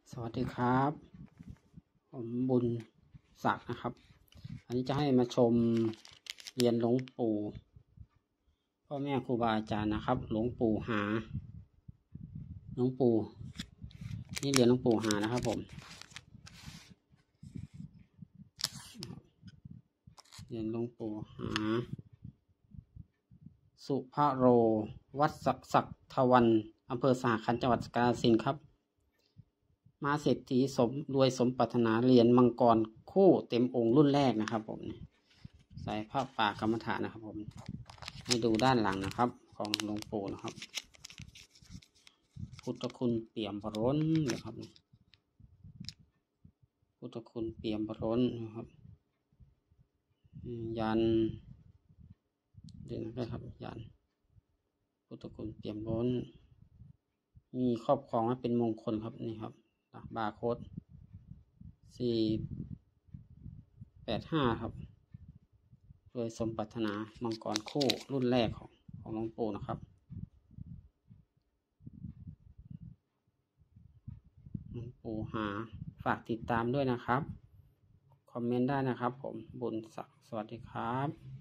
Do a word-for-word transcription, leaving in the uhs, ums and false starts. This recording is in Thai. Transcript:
สวัสดีครับผมบุญศักดิ์นะครับอันนี้จะให้มาชมเรียนหลวงปู่พ่อแม่ครูบาอาจารย์นะครับหลวงปู่หาหลวงปู่นี่เรียนหลวงปู่หานะครับผมเรียนหลวงปู่หาสุภโรวัดศักดิ์ศักดิ์ทวันอำเภอสหขันธ์จังหวัดกาฬสินธุ์ครับมาเศรษฐีสมรวยสมปรารถนาเหรียญมังกรคู่เต็มองค์รุ่นแรกนะครับผมใส่ผ้าป่ากรรมฐานนะครับผมให้ดูด้านหลังนะครับของหลวงปู่นะครับพุทธคุณเปี่ยมล้นนะครับพุทธคุณเปี่ยมล้นนะครับยันดูนะครับยันพุทธคุณเปี่ยมล้นมีครอบครองให้เป็นมงคลครับนี่ครับบาร์โค้ดสี่แปดห้าครับโดยสมปรารถนามังกรคู่รุ่นแรกของของหลวงปู่นะครับหลวงปู่หาฝากติดตามด้วยนะครับคอมเมนต์ได้นะครับผมบุญศักดิ์สวัสดีครับ